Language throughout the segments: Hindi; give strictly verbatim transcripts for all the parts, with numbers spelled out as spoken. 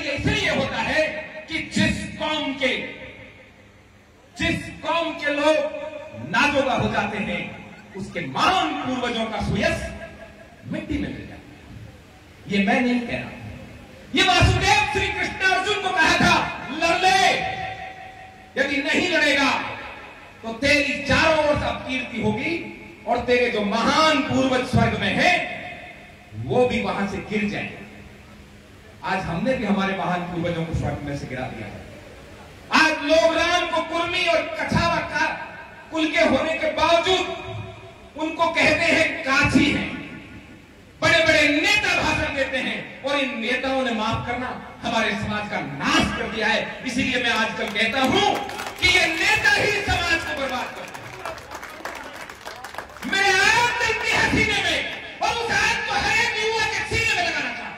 ये इसलिए होता है कि जिस कौम के जिस कौम के लोग नाजोगा हो जाते हैं उसके महान पूर्वजों का सुयश मिट्टी में मिल जाता है। ये मैं नहीं कह रहा, ये वासुदेव श्री कृष्ण अर्जुन को कहा था लड़ ले, यदि नहीं लड़ेगा तो तेरी चारों ओर से अपकीर्ति होगी और तेरे जो महान पूर्वज स्वर्ग में हैं वो भी वहां से गिर जाएंगे। आज हमने भी हमारे महान पूर्वजों को स्वर्ग में से गिरा दिया है। आज लोग राम को कुर्मी और कछावा का कुल के होने के बावजूद उनको कहते हैं काछी हैं। बड़े बड़े नेता भाषण देते हैं और इन नेताओं ने माफ करना हमारे समाज का नाश कर दिया है। इसीलिए मैं आजकल कहता हूं कि ये नेता ही समाज को बर्बाद करते हैं। मेरे आग दिल की हसीने में और उस आग को हर एक युवा के सीने में लगाना चाहता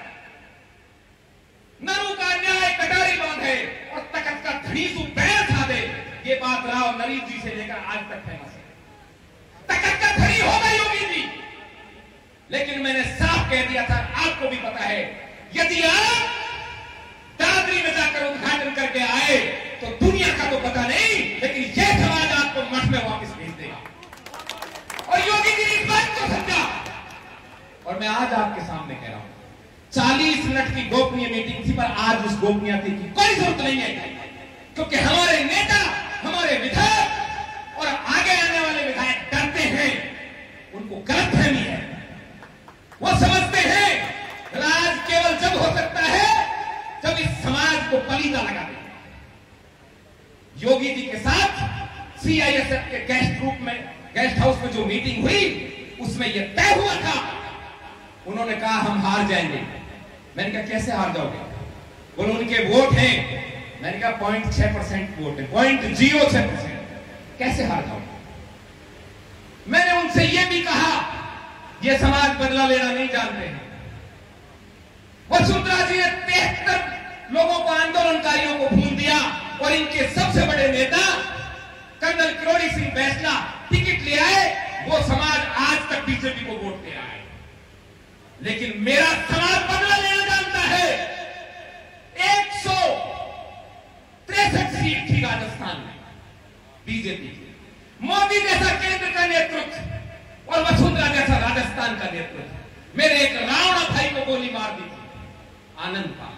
नरू का न्याय कटारी बांधे और तखत का धनीसु पैर था दे। ये बात राव नरीश जी से लेकर आज तक फेमस है। तखत का धनी होगा योगी जी, लेकिन मैंने साफ कह दिया था, आपको भी पता है, यदि आप दादरी में जाकर उद्घाटन करके आए तो दुनिया का तो पता नहीं, लेकिन यह समाज आपको मठ में वापस भेज देगा। और योगी जी ने इस बात को समझा और मैं आज आपके सामने कह रहा हूं, चालीस मिनट की गोपनीय मीटिंग थी पर आज उस गोपनीयता की कोई जरूरत नहीं है, क्योंकि हमारे नेता, हमारे विधायक और आगे आने वाले विधायक डरते हैं। उनको गलतफहमी है, वो समझते हैं राज केवल जब हो सकता है जब इस समाज को पलीदा लगा दे। योगी जी के साथ सीआईएसएफ के गेस्ट रूप में गेस्ट हाउस में जो मीटिंग हुई उसमें यह तय हुआ था। उन्होंने कहा हम हार जाएंगे। मैंने कहा कैसे हार जाओगे? बोले उनके वोट हैं। मैंने कहा पॉइंट छह परसेंट वोट है, पॉइंट जीरो छह परसेंट, कैसे हार जाओगे? मैंने उनसे यह भी कहा ये समाज बदला लेना नहीं जानते हैं। वसुंधरा जी ने तिहत्तर लोगों को, आंदोलनकारियों को भूल दिया और इनके सबसे बड़े नेता कर्नल किरोड़ी सिंह बैसला टिकट ले आए। वो समाज आज तक बीजेपी को वोट दे रहा है, लेकिन मेरा समाज बदला लेना जानता है। एक सौ तिरसठ सीट थी राजस्थान में बीजेपी की, मोदी जैसा केंद्र का नेतृत्व और वसुंधरा जैसा राजस्थान का नेतृत्व। मेरे एक रावण भाई को गोली मार दी थी, आनंद पाल,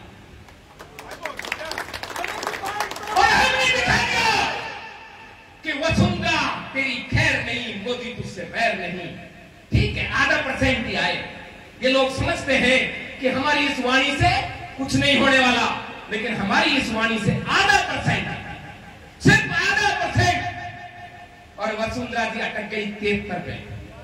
और हमने दिखा दिया कि वसुंधरा तेरी खैर नहीं, मोदी तुझसे वैर नहीं। ठीक है, आधा परसेंट ही आए। ये लोग समझते हैं कि हमारी इस वाणी से कुछ नहीं होने वाला, लेकिन हमारी इस वाणी से आधा परसेंट, सिर्फ आधा परसेंट, और वसुंधरा जी अटक गई तिहत्तर पे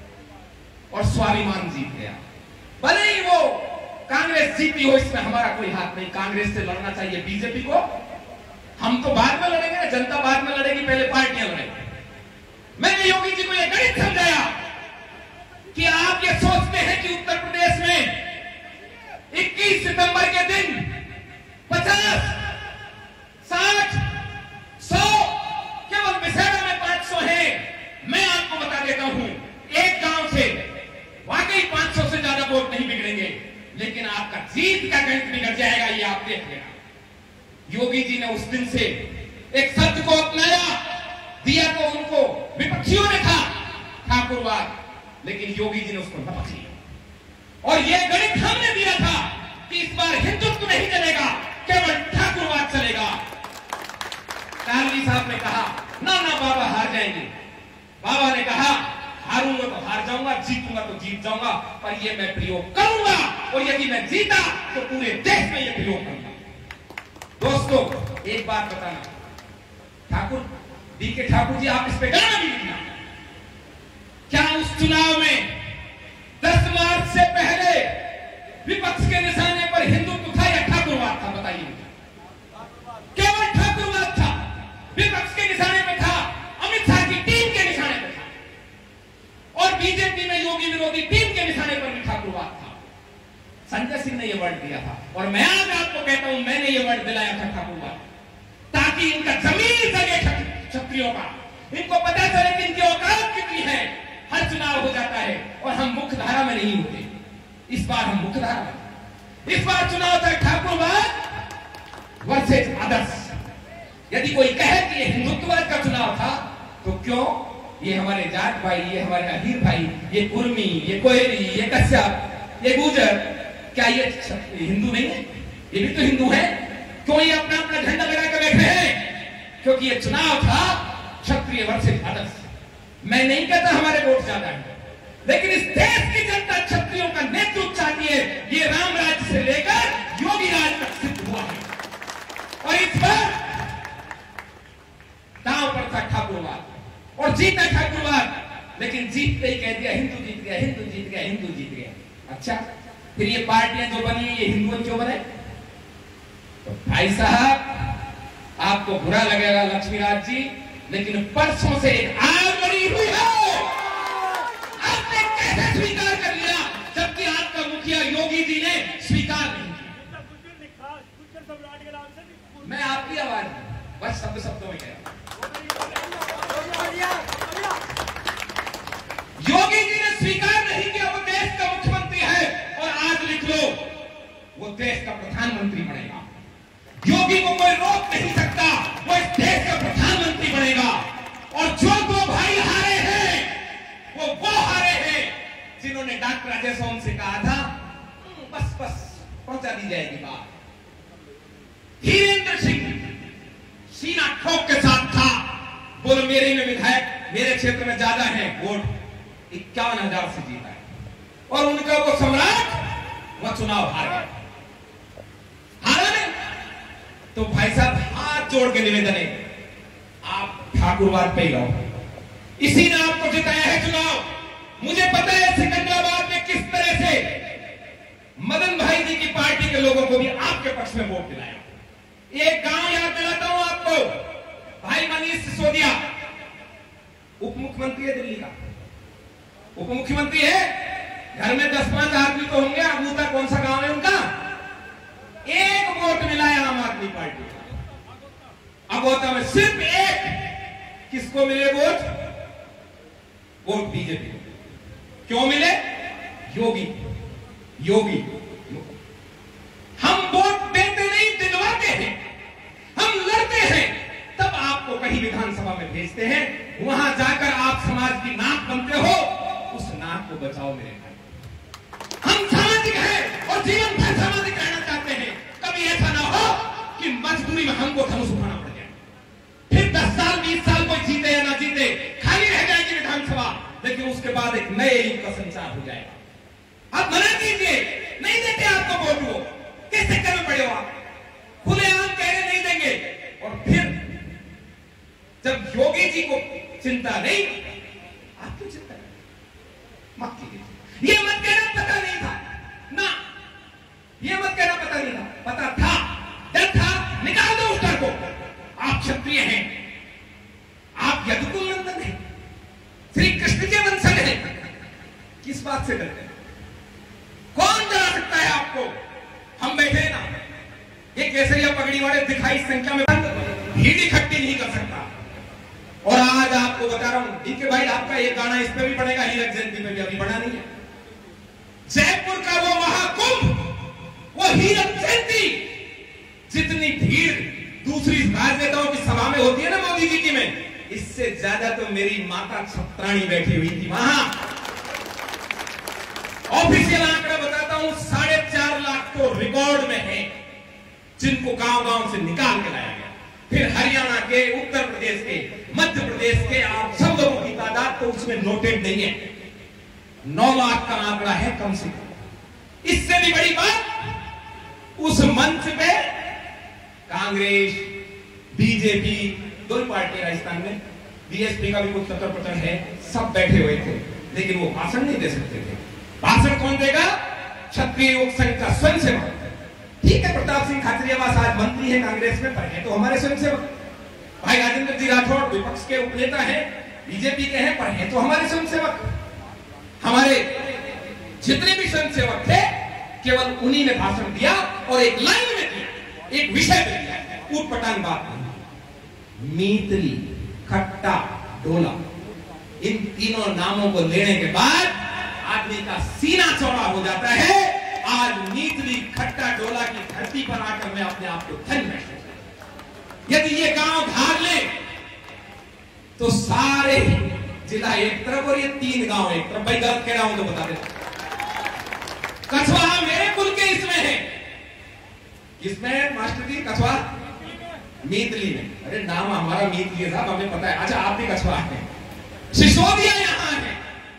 और स्वाभिमान जीत गया। भले ही वो कांग्रेस जीती हो, इसमें हमारा कोई हाथ नहीं। कांग्रेस से लड़ना चाहिए बीजेपी को, हम तो बाद में लड़ेंगे ना, जनता बाद में लड़ेगी, पहले पार्टियां लड़ेंगी। मैंने योगी जी को यह गणित समझाया कि आप ये सोचते हैं कि उत्तर प्रदेश में इक्कीस सितंबर के दिन पचास, साठ, सौ, केवल विशेषण में पांच सौ है। मैं आपको बता देता हूं, एक गांव से वाकई पांच सौ से ज्यादा वोट नहीं बिगड़ेंगे, लेकिन आपका जीत का गणित बिगड़ जाएगा, ये आप देख लेना। योगी जी ने उस दिन से एक शब्द को अपनाया, दिया तो उनको विपक्षियों ने था ठाकुरवाद, लेकिन योगी जी ने उसको नपक लिया। और यह गणित हमने दिया था कि इस बार हिंदुत्व नहीं चलेगा, केवल ठाकुरवाद चलेगा। कालवी साहब ने कहा ना ना बाबा हार जाएंगे। बाबा ने कहा हारूंगा तो हार जाऊंगा, जीतूंगा तो जीत जाऊंगा, पर यह मैं प्रयोग करूंगा, और यदि मैं जीता तो पूरे देश में यह प्रयोग करूंगा। दोस्तों एक बात बताना, ठाकुर डी के ठाकुर जी, आप इस पे गाना भी लिखना, क्या उस चुनाव में दस मार्च से पहले विपक्ष के निशाने पर हिंदुत्व था या ठाकुरवाद था? बताइए। केवल ठाकुरवाद था। विपक्ष के निशाने पे था, अमित शाह की टीम के निशाने पे था, और बीजेपी में योगी विरोधी टीम के निशाने पर भी ठाकुरवाद था। संजय सिंह ने यह वर्ड दिया था, और मैं आज आपको कहता हूं मैंने यह वर्ड दिलाया था ठाकुरवाद, ताकि इनका जमीन सके क्षत्रियों का, इनको पता चले कि इनकी औकात कितनी है। हर चुनाव हो जाता है और हम मुख्य धारा में नहीं होते। इस बार हम मुख्य धारा में, इस बार चुनाव था ठाकुरवाद आदर्श। यदि कोई कहे कि ये हिंदुत्ववाद का चुनाव था, तो क्यों ये हमारे जाट भाई, ये हमारे अहीर भाई, ये कुर्मी, ये कोयली, ये कश्यप, ये गुजर, क्या ये हिंदू नहीं है? ये भी तो हिंदू है। क्यों ये अपना अपना झंडा लगा कर बैठे हैं? क्योंकि ये चुनाव था क्षत्रिय वर्सेस आदर्श। मैं नहीं कहता हमारे वोट ज्यादा है, लेकिन इस देश की जनता क्षत्रियों का नेतृत्व चाहती है। ये राम राज्य से लेकर योगी राज तक सिद्ध हुआ है। और इस पर दांव पर था ठाकुरवाद और जीता ठाकुरवाद, लेकिन जीतते ही कह दिया हिंदू जीत गया, हिंदू जीत गया, हिंदू जीत गया। अच्छा, फिर ये पार्टियां जो बनी ये हिंदुओं क्यों बने? तो भाई साहब, आपको बुरा लगेगा लक्ष्मीराज जी, लेकिन परसों से एक आग बनी हुई है। आपने कैसे स्वीकार कर लिया, जबकि आपका मुखिया योगी जी ने स्वीकार नहीं किया? मैं आपकी आवाज बस शब्द शब्दों में कह रहा हूं, योगी जी ने स्वीकार नहीं किया। वो देश का मुख्यमंत्री है और आज लिख लो, वो देश का प्रधानमंत्री बनेगा। योगी को कोई रोक नहीं सकता, वो इस देश का प्रधानमंत्री बनेगा। और जो दो भाई हारे हैं, वो वो हारे हैं जिन्होंने डॉक्टर अजय सोम से कहा था बस बस पहुंचा दी जाएगी बात। धीरेन्द्र सिंह सीना ठोक के साथ था, बोलो मेरे में विधायक मेरे क्षेत्र में ज्यादा है, वोट इक्यावन हजार से जीता है। और उनका वो सम्राट वह चुनाव हार गया। हारा नहीं तो भाई साहब हाथ जोड़ के निवेदन है, आप ठाकुरवाद पे ही रहो। इसी ने आपको जिताया है चुनाव। मुझे पता है सिकंदराबाद में किस तरह से मदन भाई जी की पार्टी के लोगों को भी आपके पक्ष में वोट दिलाया। एक गांव याद दिलाता हूं आपको, भाई मनीष सिसोदिया उप मुख्यमंत्री है दिल्ली का, उप मुख्यमंत्री है, घर में दस पांच आदमी तो होंगे। अबूता कौन सा गांव है उनका? एक वोट मिला है आम आदमी पार्टी का। अबोता में सिर्फ एक। किसको मिले वोट? वोट बीजेपी को। क्यों मिले? योगी योगी हम वोट देते नहीं, दिलवाते हैं, हम लड़ते हैं, तब आपको कहीं विधानसभा में भेजते हैं। वहां जाकर आप समाज की नाक बनते हो, उस नाक को बचाओ मेरे भाई। हम सामाजिक हैं और जीवन भर सामाजिक रहना चाहते हैं। कभी ऐसा ना हो कि मजबूरी में हमको धनुष उठाना पड़ जाए, फिर दस साल बीस साल कोई जीते या ना जीते, खाली रह जाएगी विधानसभा, लेकिन उसके बाद एक नए युग का संचार हो जाएगा। आप मना कीजिए, नहीं देते आपको वोट, वो किस चक्कर में पड़े हो आप? खुलेआम कह रहे नहीं देंगे, और फिर जब योगी जी को चिंता नहीं, आप क्यों चिंता करें? मत कीजिए। ये मत कहना पता नहीं था ना, ये मत कहना पता नहीं था, पता था, डर था, निकाल दो उस डर को। आप क्षत्रिय हैं, आप यदुकुल नंदन हैं, श्री कृष्ण के वंशज हैं, किस बात से डरते हैं? कौन डरा सकता है आपको? हम बैठे ना, ये केसरिया पगड़ी वाले दिखाई संख्या में भीड़ इकट्ठी नहीं कर सकता। और आज आपको बता रहा हूं, डीके भाई आपका ये गाना इस पे भी पड़ेगा, हीरक जयंती में भी अभी बना नहीं है। जयपुर का वो महाकुंभ, वो हीरक जयंती, जितनी भीड़ दूसरी राजनेताओं की सभा में होती है ना मोदी जी की में, इससे ज्यादा तो मेरी माता छत्राणी बैठी हुई थी वहां। ऑफिशियल आंकड़ा बताता हूं, साढ़े चार लाख तो रिकॉर्ड में है जिनको गांव गांव से निकाल के लाया गया। फिर हरियाणा के, उत्तर प्रदेश के, मध्य प्रदेश के, आप सब लोगों की तादाद तो उसमें नोटेड नहीं है। नौ लाख का आंकड़ा है कम से कम। इससे भी बड़ी बात, उस मंच पे कांग्रेस, बीजेपी, दो ही पार्टी राजस्थान में, बीएसपी का भी कुछ सत्तर परसेंट है, सब बैठे हुए थे, लेकिन वो भाषण नहीं दे सकते थे। भाषण कौन देगा? क्षत्रिय योग संघ का स्वयंसेवक। ठीक है, प्रताप सिंह खाचरियावास आज मंत्री है कांग्रेस में, पर है तो हमारे स्वयंसेवक। भाई राजेंद्र जी राठौड़ विपक्ष के उपनेता हैं, बीजेपी के हैं, पर है तो हमारे स्वयंसेवक। हमारे जितने भी स्वयंसेवक थे, केवल उन्हीं ने भाषण दिया और एक लाइन में दिया, एक विषय पे दिया, ऊटपटांग बात नहीं। मीतली, खट्टा, डोला, इन तीनों नामों को लेने के बाद आदमी का सीना चौड़ा हो जाता है। आज नीतली, खट्टा, डोला की धरती पर आकर मैं अपने आप को धन्य महसूस करता हूं। यदि ये गांव भाग ले तो सारे जिला एक तरफ और ये तीन गांव एक तरफ। भाई गलत कह रहा हूं तो बता दे। कछवा मेरे कुल के इसमें है। किसमें मास्टर जी? कछवा मीतली में। अरे नाम हमारा मीतली है साहब, हमें पता है। अच्छा आप भी कछवा है। सिसोदिया यहां है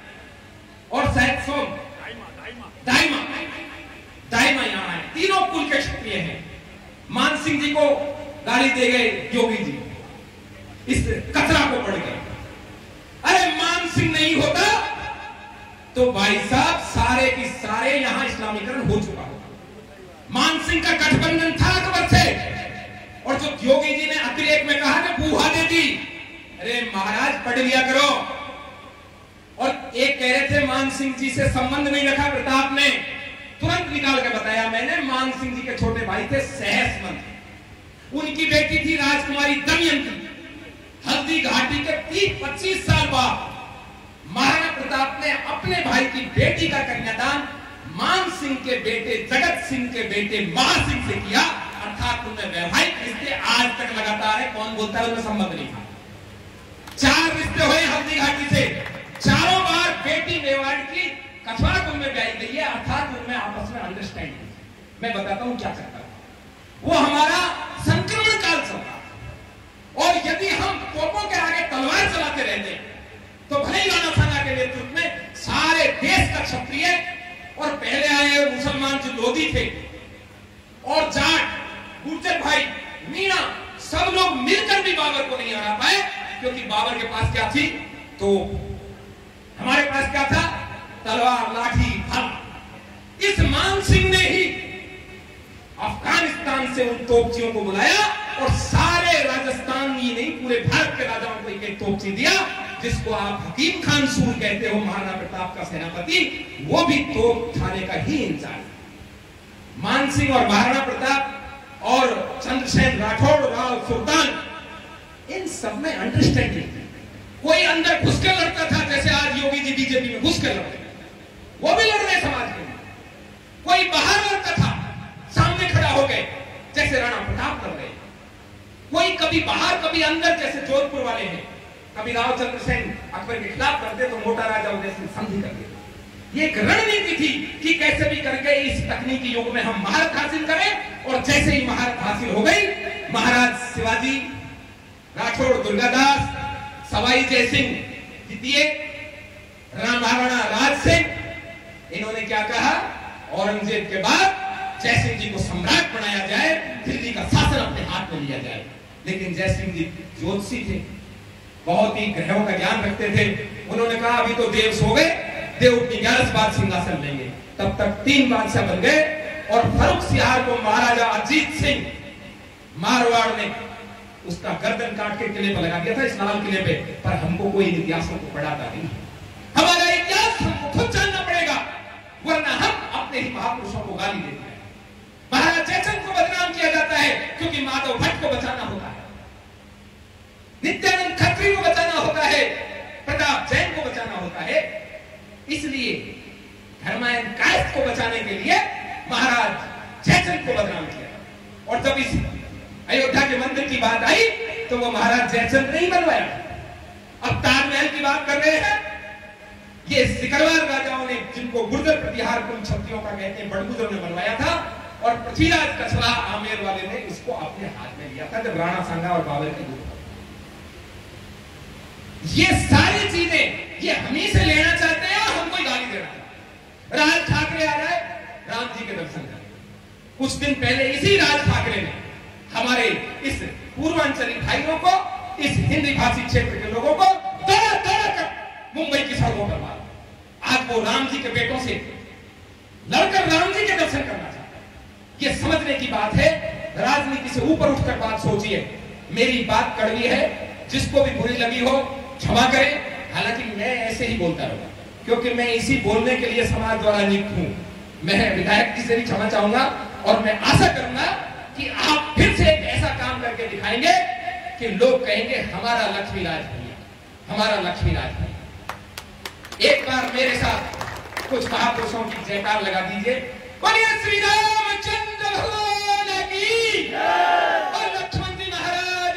और शायद सो दाइमा दाइमा यहां है। तीनों कुल के क्षत्रिय हैं। मान सिंह जी को गाली दे गए योगी जी, इस कचरा को पड़ गए। अरे मान सिंह नहीं होता तो भाई साहब सारे की सारे यहां इस्लामीकरण हो चुका होगा। मान सिंह का गठबंधन था अकबर से, और जो योगी जी ने अतिरेक में कहा कि बूहा दे दी, अरे महाराज पढ़ लिया करो। और एक कह रहे थे मान सिंह जी से संबंध नहीं रखा प्रताप ने, तुरंत निकाल के बताया मैंने, मान सिंह जी के छोटे भाई थे सहसमंत, उनकी बेटी थी राजकुमारी दमयंती। हल्दी घाटी के तीस पच्चीस साल बाद महाराणा प्रताप ने अपने भाई की बेटी का कन्यादान मान सिंह के बेटे जगत सिंह के बेटे महासिंह से किया, अर्थात उनमें वैवाहिक रिश्ते आज तक लगातार है। कौन बोलता है उनमें संबंध नहीं था। चार रिश्ते हुए हल्दी घाटी से, चारों बार बेटी मेवाड़ की कछवा कुल में ब्याही गई है, अर्थात उनमें आपस में अंडरस्टैंडिंग। मैं बताता हूं क्या चलता है। वो हमारा संक्रमण काल चल रहा, और यदि हम तोपों के आगे तलवार चलाते रहते तो भले ही राणा साना के नेतृत्व में सारे देश का क्षत्रिय और पहले आए मुसलमान जो लोधी थे और जाट गुर्जर भाई मीणा सब लोग मिलकर भी बाबर को नहीं हरा पाए, क्योंकि बाबर के पास क्या थी तो हमारे पास क्या था? तलवार, लाठी, फल। इस मान सिंह ने ही अफगानिस्तान से उन तोपचियों को बुलाया और सारे राजस्थान ही नहीं पूरे भारत के राजाओं को एक एक तोपची दिया, जिसको आप हकीम खान सूर कहते हो, महाराणा प्रताप का सेनापति, वो भी तोप खाने का ही इंचार्ज। मान सिंह और महाराणा प्रताप और चंद्रसेन राठौड़, राव सुल्तान, इन सब में अंडरस्टैंडिंग। कोई अंदर घुस कर लड़ता था, जैसे आज योगी जी बीजेपी में घुस कर लड़ते, वो भी लड़ रहे समाज के लिए। कोई बाहर लड़ता था, सामने खड़ा हो गए, जैसे राणा प्रताप लड़ रहे। कोई कभी बाहर कभी अंदर, जैसे जोधपुर वाले हैं। कभी राव चंद्रसेन अकबर के खिलाफ लड़ते तो मोटा राजा उदय सिंह संधि कर देते। ये एक रणनीति थी कि कैसे भी करके इस तकनीकी युग में हम महारत हासिल करें, और जैसे ही महारत हासिल हो गई, महाराज शिवाजी, राठौड़ दुर्गादास, सवाई जयसिंह द्वितीय, राम महाराणा राज सिंह, इन्होंने क्या कहा? औरंगजेब के बाद जयसिंह जी को सम्राट बनाया जाए, दिल्ली का शासन अपने हाथ में लिया जाए। लेकिन जयसिंह जी ज्योतिषी थे, बहुत ही ग्रहों का ज्ञान रखते थे। उन्होंने कहा अभी तो देव सो गए, देव उठनी ग्यारह बाद सिंहासन लेंगे। तब तक तीन बादशाह बन गए, और फर्रुख सियार को महाराजा अजीत सिंह मारवाड़ ने उसका गर्दन काट के किले पर लगा दिया था, इस लाल किले पे। पर हमको कोई इतिहासों को पढ़ाता नहीं। हमारा इतिहास हमको खुद जानना पड़ेगा, वरना हम अपने ही महापुरुषों को गाली देते हैं। महाराज जयचंद को बदनाम किया जाता है क्योंकि माधव भट्ट को बचाना होता है, नित्यानंद खत्री को बचाना होता है, प्रताप जैन को बचाना होता है। इसलिए धर्मायन कायस्थ को बचाने के लिए महाराज जयचंद को बदनाम किया। और जब इस अयोध्या के मंदिर की बात आई तो वो महाराज जयचंद नहीं बनवाया। अब ताजमहल की बात कर रहे हैं, ये सिकरवार राजाओं ने, जिनको गुर्जर प्रतिहार कुल क्षत्रियों का कहते हैं, बड़गुजरों ने बनवाया था, और पृथ्वीराज कछला आमेर वाले ने इसको अपने हाथ में लिया था जब राणा सांगा और बाबर के युद्ध। ये सारी चीजें ये हम ही से लेना चाहते हैं, हमको ही गाली देना। राज ठाकरे आ जाए, राम जी के दर्शन करें। कुछ दिन पहले इसी राज ठाकरे ने हमारे इस पूर्वांचली भाइयों को, इस हिंदी भाषी क्षेत्र के लोगों को दौड़ा दौड़ा कर मुंबई की सड़कों पर मारा। आज वो राम जी के बेटों से लड़कर राम जी के दर्शन करना चाहता है। ये समझने की बात है, राजनीति से ऊपर उठकर बात सोचिए। मेरी बात कड़वी है, जिसको भी बुरी लगी हो क्षमा करें। हालांकि मैं ऐसे ही बोलता रहूंगा, क्योंकि मैं इसी बोलने के लिए समाज द्वारा नियुक्त हूं। मैं विधायक जी से भी क्षमा चाहूंगा, और मैं आशा करूंगा कि आप फिर से एक ऐसा काम करके दिखाएंगे कि लोग कहेंगे हमारा लक्ष्मी राज भैया, हमारा लक्ष्मी राज भैया। एक बार मेरे साथ कुछ महापुरुषों की जयकार लगा दीजिए। बोलिए श्री रामचंद्र भगवान की और लक्ष्मण जी महाराज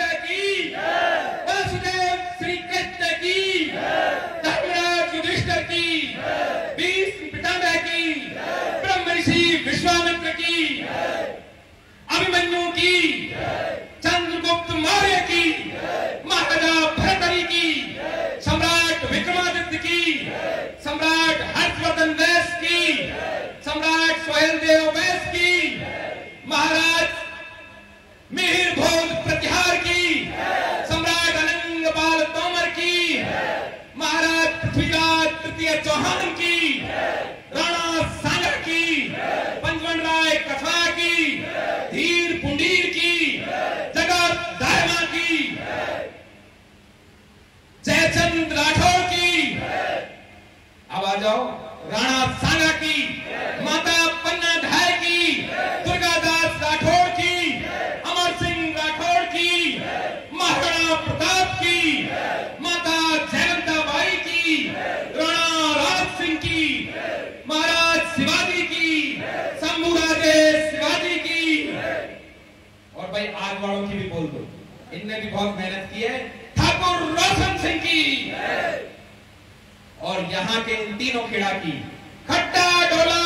इनने भी बहुत मेहनत की है। ठाकुर रोशन सिंह की और यहाँ के इन तीनों खिड़ा की खट्टा ढोला